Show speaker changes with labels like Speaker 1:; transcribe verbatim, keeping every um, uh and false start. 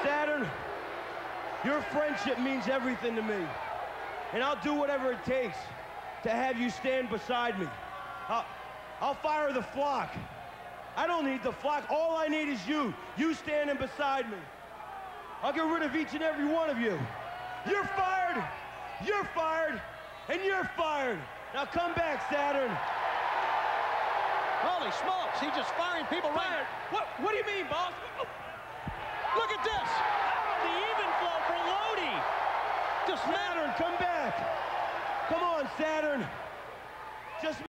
Speaker 1: Saturn, your friendship means everything to me. And I'll do whatever it takes to have you stand beside me. I'll, I'll fire the flock. I don't need the flock. All I need is you. You standing beside me. I'll get rid of each and every one of you. You're fired. You're fired. And you're fired. Now come back, Saturn.
Speaker 2: Holy smokes, he's just firing people right.
Speaker 1: What, what do you mean, boss?
Speaker 2: Look at this.
Speaker 3: The even flow for Lodi.
Speaker 1: Just Saturn, come back. Come on, Saturn. Just